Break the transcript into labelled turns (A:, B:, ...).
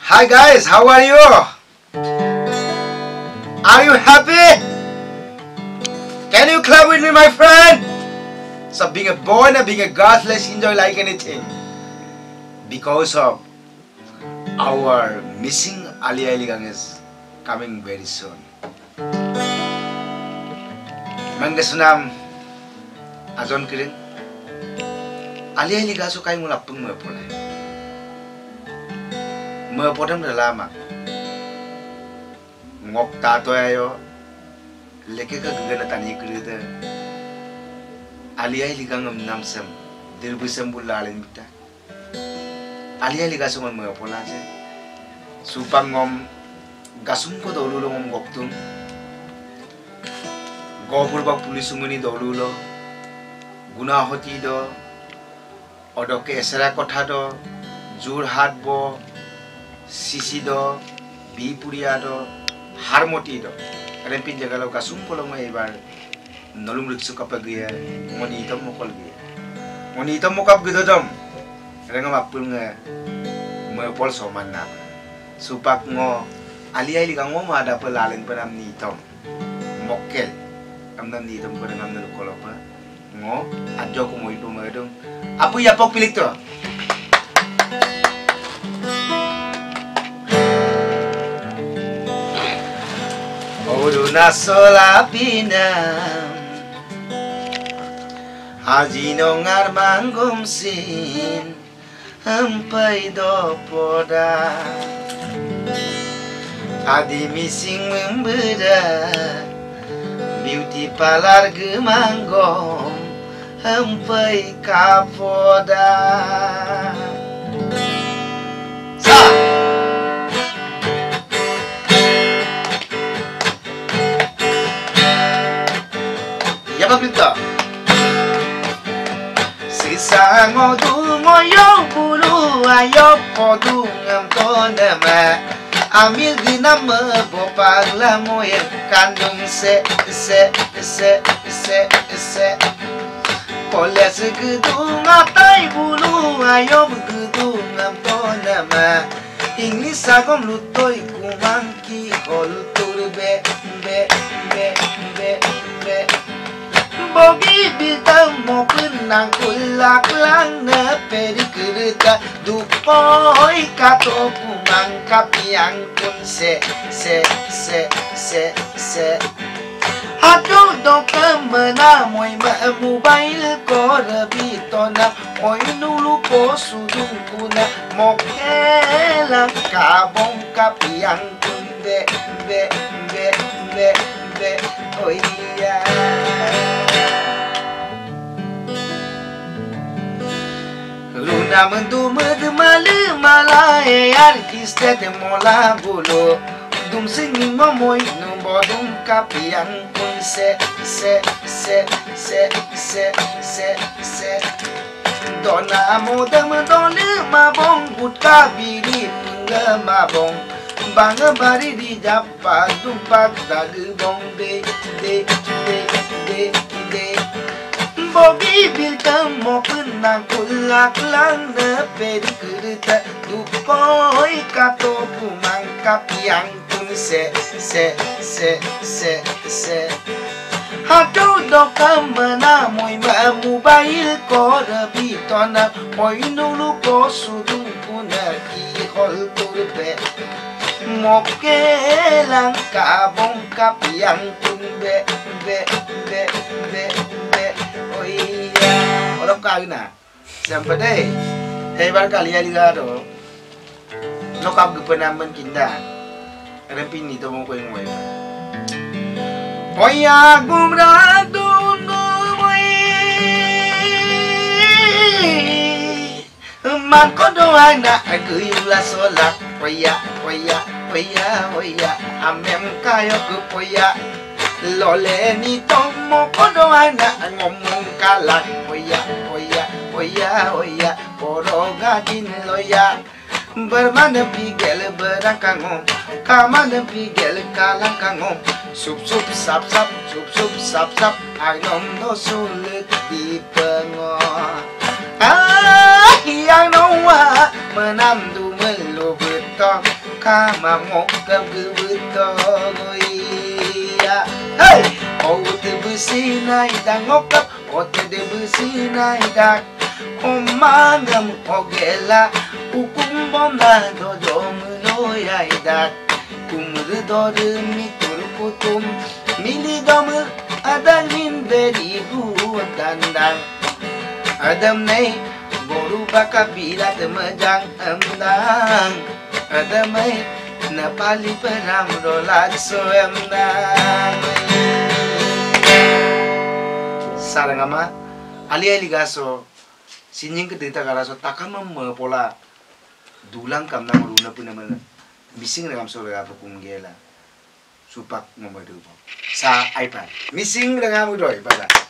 A: Hi guys, how are you? Are you happy? Can you clap with me, my friend? So being a boy and being a girl, let's enjoy like anything. Because of our missing Alia Ligang is coming very soon. Manggasunam Azon kirin Alia Liga so kayo mula pung mapulay. Mapodam na lama. Ngok tato ayo leke ka gagana tani kirida. Alia Liga ngam namsam dirbusam bulalin bita. Alia Liga so man mapula je. Supang ngom gasum ko dolulo ngom goktum. Gopur pulis sumuni dolulo guna hoti do odoke esera kotha do Jorhat bo Sisi do Bipuria do Harmoti do rempin jagalo kasum polong mai bar nolum riksu kapagya moni itam mokol gya moni itam mokap gidodom renga mapul nga mepol soman na supak ngo aliai ligang mo ada pelalin panam ni itam mokel amnan ni itam panam na kolapa ngo adjo ko mo ipo madong apu ya pok pilik to Oduna sola pinam Hajino ngarmang gumsin Ampai do poda Adi missing membeda Beauty palar gemanggom Ampai kapoda Sa Yapa pinta Sisa ngodu ngoyo bulu ayo podu ngam tonema Amil ginam bopag lamoy kandung se Koles gedung atay bulu ayo gedung ngam tonema Inglis agom lutoy kumangki holutur be Bogi bitang mo kunang kulak lang na perikurita Dupoy kato pumangkap yang kun se Hado do kemana moy mobile ko rabito na Moy nulu ko sudung kuna Mokelang kabong kapiang kun be oh iya Luna mendu medemale malai artis tete mola bulu Dum singing momoy numbodum kapiang kun se Dona moda medole mabong butka biri pungga mabong Bangga bari di japa dumpak dagu bong de Bogi bil temo kenang kulak lang na perikurita Dupoy kato pumangkap yang kun se Hado do kamana moy mobile ko rabito na Moy nulu ko sudung puna ihol turbe Mokelang kabong kapiang kun be oh iya orang kali na sampai deh hebat kali ya lihat do lokap gepenaman kinda rempin itu mau kau yang mau oh ya gumradun gumai man kodo anak aku ilah solak oh ya amem kayo kupoya Lole ni tomo kodo anak ngomong kalah Oya Poro gajin loya Bermana pigel berangkangom Kamana pigel kalang kangom Sup sap Agnom no sulit di pengor Yang noa menamdu melubut to kama ngokap gebeto ya hey oh te besi nai dang ngokap oh te de besi nai dak omangam ogela ukum bonda dojo mulo ya dak kumur doru mitur kutum mili domu adangin beri dandang adam nei boru baka bilat mejang emdang adamai napali peram rolat so emdang sarangama ali ali gaso sinying ke dita garaso takam pola dulang kam na runa puna mana bising regam so rega pukung gela supak ngomadu sa iPad missing regam udoi bala